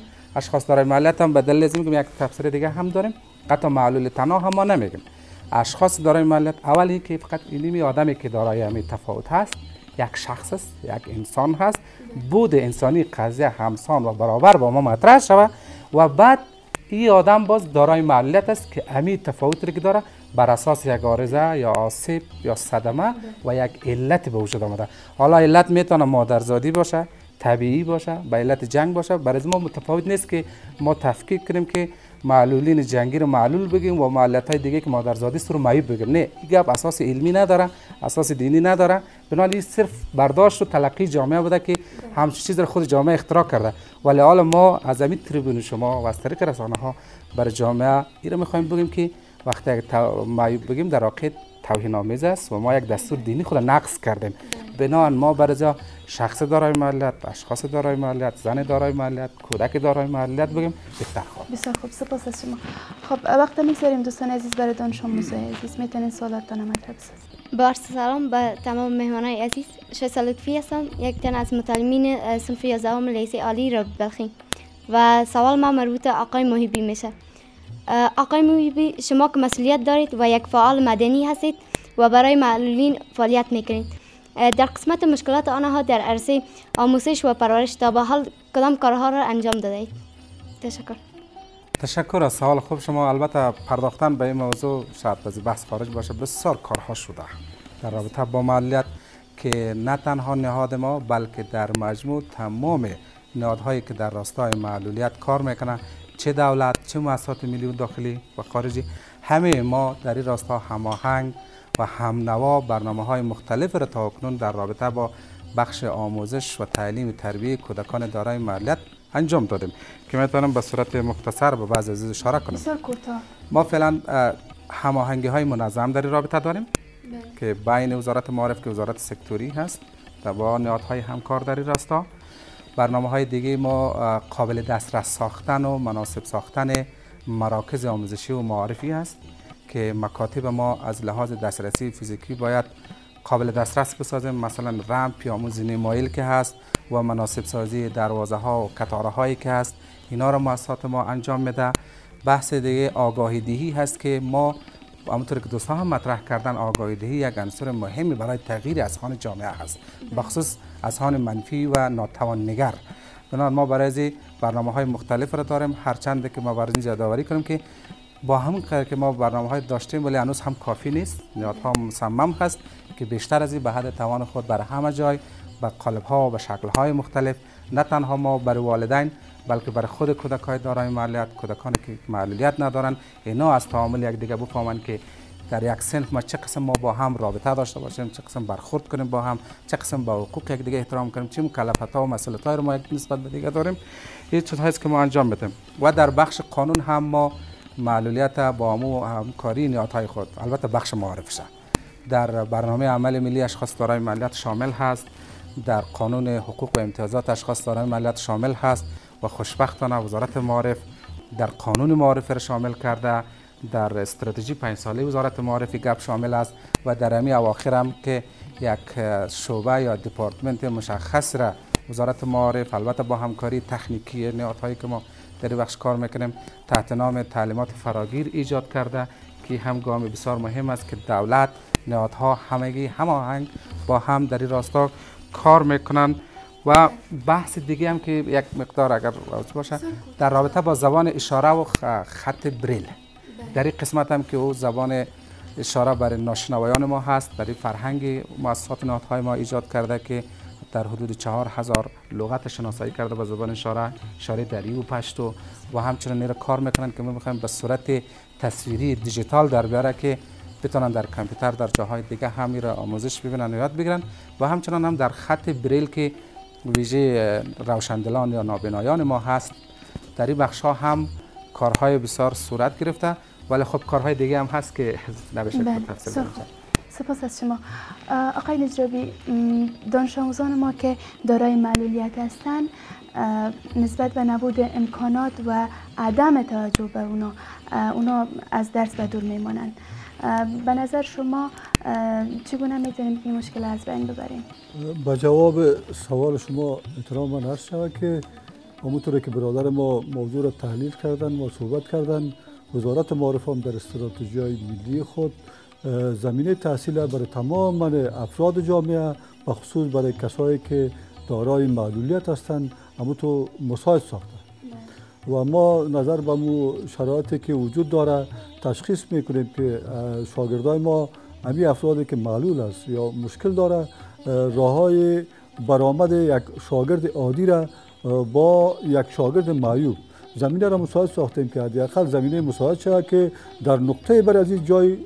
[SPEAKER 7] معلولیت هم به دلیل از اینکه یک تفسیر دیگه هم داریم، حتی معلول تنها هم ما نمیگیم. اشخاص دارای معلولیت اولی که فقط اینمی آدمی که دارای همین تفاوت هست، یک شخص است، یک انسان هست، بود انسانی قضیه همسان و برابر با ما مطرح شود و بعد این آدم باز دارای معلولیت است که همین تفاوتی که داره بر اساس یک عارضه یا آسیب یا صدمه و یک علت به وجود آمده. حالا علت میتونه مادرزادی باشه، طبیعی باشه، به علت جنگ باشه. برای ما متفاوت نیست که ما تفکیک کنیم که معلولین جنگی رو معلول بگیم و معلولات دیگه که مادرزادی است رو معیوب بگیم. نه، این گپ اساس علمی نداره، اساس دینی نداره. بنابراین صرف برداشت و تلقی جامعه بوده که همچین چیز رو خود جامعه اختراع کرده. ولی حالا ما از همین تریبون شما و از طریق رسانه ها برای جامعه این رو میخوایم بگیم که وقتی معیوب بگیم در واقع توهین آمیز است و ما یک دستور دینی خود نقض کردیم. بنابراین ما برای شخص دارای معلولیت، اشخاص دارای معلولیت، زن دارای معلولیت، کودک دارای معلولیت بگیم بهتر خواهد.
[SPEAKER 2] بسیار خوب، سپاس از شما. خب وقت می‌گذاریم دوستان عزیز برای دانش آموزای عزیز، میتونین سوالاتتان مطرح بسازید.
[SPEAKER 10] با عرض سلام به تمام مهمانای عزیز. شایسته لطفی هستم، یک تن از متعلمین صنف 11 لیسه عالی را بلخی و سوال ما مربوط آقای محیبی میشه. آقای محیبی، شما که مسئولیت دارید و یک فعال مدنی هستید و برای معلولین فعالیت میکنید، در قسمت مشکلات آنها در عرصه آموزش و پرورش تا به حال کدام کارها را انجام دادید؟
[SPEAKER 7] تشکر از سوال خوب شما. البته پرداختن به این موضوع شاید از بحث خارج باشه، بسیار کارها شده در رابطه با معلولیت که نه تنها نهاد ما بلکه در مجموع تمام نهادهایی که در راستای معلولیت کار میکنه، چه دولت چه مؤسسات ملی داخلی و خارجی، همه ما در این راستا هماهنگ و همنوا برنامه‌های مختلف را تا اکنون در رابطه با بخش آموزش و تعلیم و تربیت کودکان دارای معلولیت انجام دادیم که میتونم به صورت مختصر به بعض عزیز اشاره کنم. ما فعلا هماهنگی‌های منظم در این رابطه داریم که بین وزارت معارف که وزارت سکتوری هست و با نهادهای همکار در این راستا. برنامه‌های دیگه ما قابل دسترس ساختن و مناسب ساختن مراکز آموزشی و معارفی هست که مکاتب ما از لحاظ دسترسی فیزیکی باید قابل دسترس بسازیم، مثلا رمپ یا زینه مایل که هست و مناسب سازی دروازه ها و کتاره هایی که هست، اینا را مؤسسات ما انجام میده. بحث دیگه آگاهی دهی هست که ما همونطور که دوستان هم مطرح کردن آگاهی دهی یک عنصر مهمی برای تغییر اذهان جامعه هست، بخصوص اذهان منفی و ناتوان نگر. بنابراین ما برای برنامه‌های مختلف را داریم، هرچند که ما برای این یادآوری کنیم که با همون قدر که ما برنامه‌های داشتیم ولی هنوز هم کافی نیست. نهادها مصمم هست که بیشتر از این به حد توان خود برای همه جای به قالب‌ها و به شکل‌های مختلف، نه تنها ما برای والدین بلکه برای خود کودکان دارای معلولیت، کودکانی که معلولیت ندارن، اینا از تعامل یکدیگر بفهمند که در یک صنف ما چه قسم ما با هم رابطه داشته باشیم، چه قسم برخورد کنیم با هم، چه قسم با حقوق یکدیگر احترام کنیم، چه مکلفیت‌ها و مسئولیت‌های رو ما یک نسبت به دیگر داریم. این چیزهایی است که ما انجام بدیم. و در بخش قانون هم ما معلولیت با همکاری نهادهای خود، البته بخش معارفش در برنامه عمل ملی اشخاص دارای معلولیت شامل هست، در قانون حقوق و امتیازات اشخاص دارای معلولیت شامل هست و خوشبختانه وزارت معارف در قانون معارف را شامل کرده، در استراتژی 5 ساله وزارت معارف گپ شامل است و در امی اواخر هم که یک شعبه یا دپارتمنت مشخص را وزارت معارف البته با همکاری تکنیکی نهادهایی که ما در بخش کار میکنیم تحت نام تعلیمات فراگیر ایجاد کرده که هم گام بسیار مهم است که دولت، نهادها همگی هماهنگ با هم در این راستا کار میکنن. و بحث دیگه هم که یک مقدار اگر باشه در رابطه با زبان اشاره و خط بریل، در این قسمت هم که او زبان اشاره برای ناشنوایان ما هست، در این فرهنگ مؤسسات نهادهای ما ایجاد کرده که در حدود 4000 لغت شناسایی کرده به زبان اشاره دری و پشتو و همچنین نیره کار میکنن که ما میخوایم به صورت تصویری دیجیتال در بیاره که بتونن در کامپیوتر در جاهای دیگه هم میره آموزش ببینن و یاد بگیرن و همچنین هم در خط بریل که ویژه روشندلان یا نابینایان ما هست در این بخش ها هم کارهای بسیار صورت گرفته، ولی خب کارهای دیگه هم هست که نبشه تفصیل بشه.
[SPEAKER 2] سپاس از شما آقای نجرابی. دانش آموزان ما که دارای معلولیت هستند نسبت به نبود امکانات و عدم توجه به اونا از درس به دور میمانند. به نظر شما چگونه میتونیم این مشکل از بین ببریم؟
[SPEAKER 6] با جواب سوال شما احترام من عرض شود که همونطور که برادر ما موضوع را تحلیل کردن و صحبت کردن، وزارت معارف هم در استراتژی‌های ملی خود زمینه تحصیل برای تمام افراد جامعه و خصوص برای کسایی که دارای معلولیت هستند همونطور مساعد ساخته و ما نظر به مو شرایطی که وجود داره تشخیص میکنیم که شاگردای ما همین افرادی که معلول است یا مشکل داره راههای برآمد یک شاگرد عادی را با یک شاگرد معیوب زمینه را مساعد ساختیم که حداقل زمینه مساعد شود که در نقطه بر از این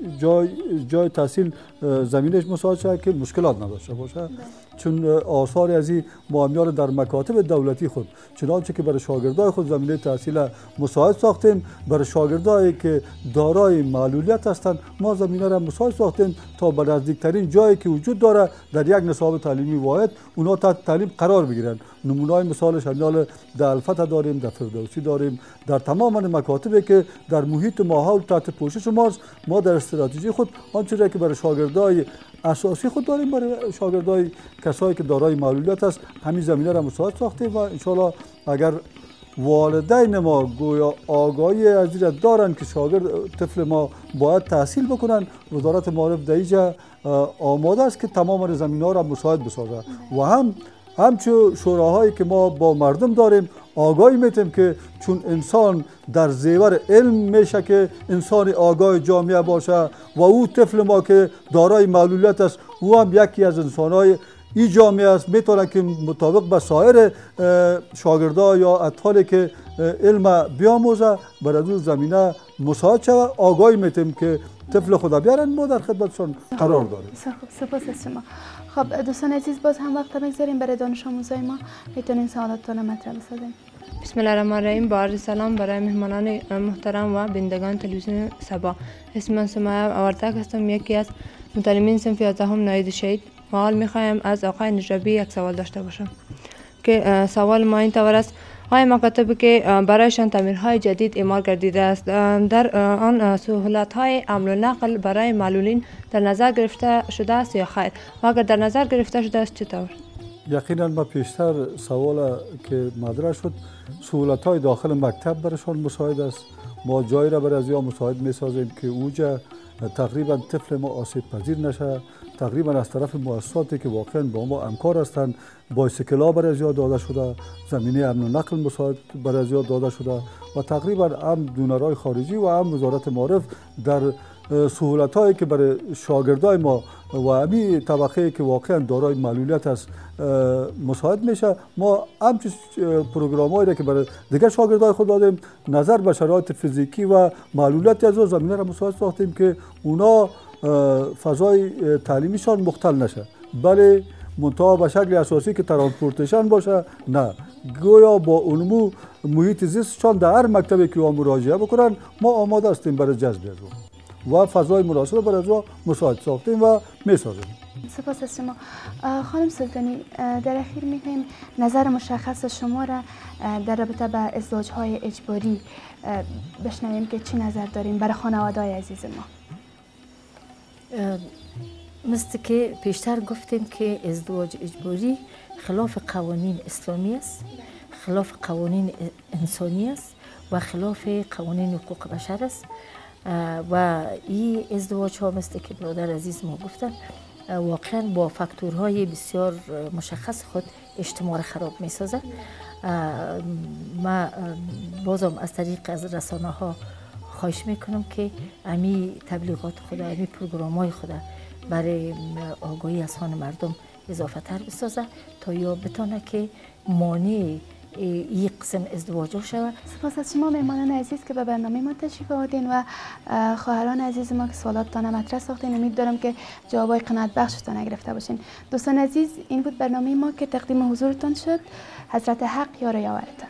[SPEAKER 6] جای تحصیل زمینش مساعد شود که مشکلات نداشته باشه. چون آثار از این معاملات در مکاتب دولتی خود چنانچه که برای شاگردای خود زمینه تحصیل مساعد ساختیم، برای شاگردایی که دارای معلولیت هستند ما زمینه را مساعد ساختیم تا به نزدیکترین جایی که وجود داره در یک نصاب تعلیمی واحد اونا تحت تعلیم قرار بگیرن. نمونه‌های مثالش همین در الفتح داریم، در فردوسی داریم، در تمام مکاتبی که در محیط ماحول تحت پوشش ماست. ما در استراتژی خود آنچه که برای شاگردای اساسی خود داریم برای شاگردای کسایی که دارای معلولیت است همین زمینه را مساعد ساختیم و انشالله اگر والدین ما گویا آگاهی از این دارن که شاگرد طفل ما باید تحصیل بکنن، وزارت معارف در اینجا آماده است که تمام زمینه‌ها را مساعد بسازه و همچون شوراهایی که ما با مردم داریم آگاهی میتیم که چون انسان در زیور علم میشه که انسان آگاه جامعه باشه و او طفل ما که دارای معلولیت است او هم یکی از انسانهای این جامعه است، میتونه که مطابق به سایر شاگردان یا اطفالی که علم بیاموزه برای اون زمینه مساعد شود. آگاهی میتیم که طفل خدا بیارن ما در خدمتشان قرار داریم.
[SPEAKER 2] سپاس از شما. خب دوستان عزیز باز هم وقت بگذاریم برای دانش آموزای ما میتونین سوالاتتون مطرح بسازیم.
[SPEAKER 8] بسم الله الرحمن الرحیم. با عرض سلام برای مهمانان محترم و بینندگان تلویزیون سبا. اسم من سمیه آورتک هستم، یکی از متعلمین صنف 11 ناید شهید و حال میخوایم از آقای نجرابی یک سوال داشته باشم که سوال ما این طور است: آیا مکاتبی که برایشان تعمیرهای جدید اعمال گردیده است در آن سهولت‌های حمل و نقل برای معلولین در نظر گرفته شده است یا خیر؟ و اگر در نظر گرفته شده است چطور؟
[SPEAKER 6] یقینا ما پیشتر سوال که مطرح شد سهولت‌های داخل مکتب برایشان مساعد است. ما جایی را برای از یا مساعد می‌سازیم که اوجا تقریبا طفل ما آسیب پذیر نشه، تقریبا از طرف مؤسساتی که واقعا با ما همکار هستند بایسیکل‌ها برای زیاد داده شده، زمینه امن و نقل مساعد برای زیاد داده شده و تقریبا هم دونرهای خارجی و هم وزارت معارف در سهولت‌هایی که برای شاگردای ما و همین طبقه که واقعا دارای معلولیت است مساعد میشه. ما همچین پروگرام‌هایی را که برای دیگر شاگردای خود دادیم نظر به شرایط فیزیکی و معلولیت از او زمینه را مساعد ساختیم که اونا فضای تعلیمیشان مختل نشه، بله منتها به شکل اساسی که ترانسپورتیشن باشه نه، گویا با علوم محیط زیستشان در هر مکتبی که مراجعه بکنن ما آماده هستیم برای جذب از و فضای مناسب برای از مساعد ساختیم و میسازیم.
[SPEAKER 2] سپاس از شما. خانم سلطانی، در اخیر می‌خوایم نظر مشخص شما را در رابطه با ازدواج‌های اجباری بشنویم که چی نظر داریم برای خانواده‌های عزیز ما.
[SPEAKER 4] مثل که پیشتر گفتیم که ازدواج اجباری خلاف قوانین اسلامی است، خلاف قوانین انسانی است و خلاف قوانین حقوق بشر است و این ازدواج ها مثل که برادر عزیز ما گفتن واقعا با فاکتورهای بسیار مشخص خود اجتماع خراب می سازه. ما بازم از طریق از رسانه ها خواهش میکنم که امی تبلیغات خود، امی پروگرام های خود برای آگاهی از آن مردم اضافه تر بسازه تا یا بتانه که مانع این قسم ازدواج ها شود.
[SPEAKER 2] سپاس از شما مهمانان عزیز که به برنامه ما تشریف آوردین و خواهران عزیز ما که سوالاتتان مطرح ساختین. امید دارم که جوابای قناعت بخشتان گرفته باشین. دوستان عزیز، این بود برنامه ما که تقدیم حضورتان شد. حضرت حق یار و یاورتان.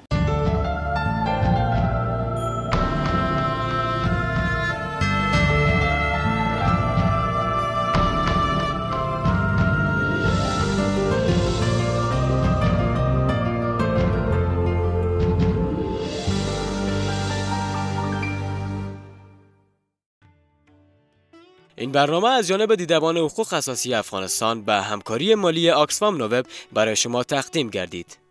[SPEAKER 1] این برنامه از جانب دیدبان حقوق اساسی افغانستان به همکاری مالی آکسفام نوب برای شما تقدیم گردید.